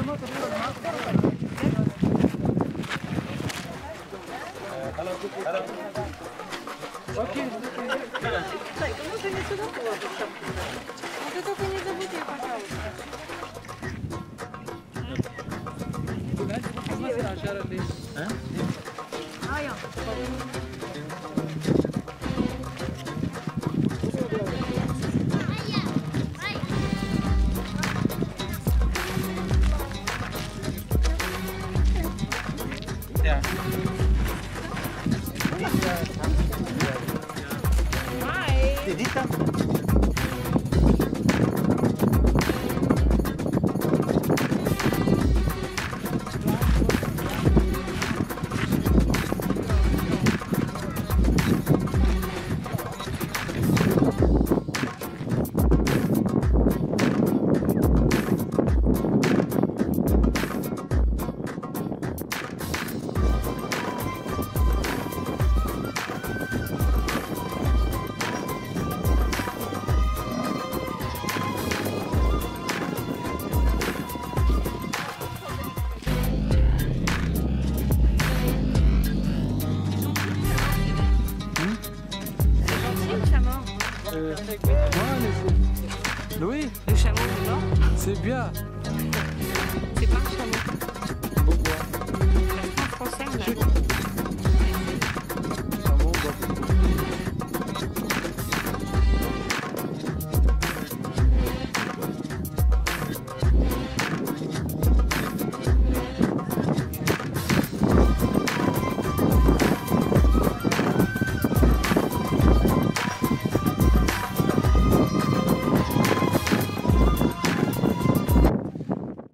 Sai, кому же не сюда положить шапку? А ты только не забудь ее, пожалуйста. Louis, Le chameau est mort. c'est bien. C'est pas un chameau. Pourquoi? C'est un français, là.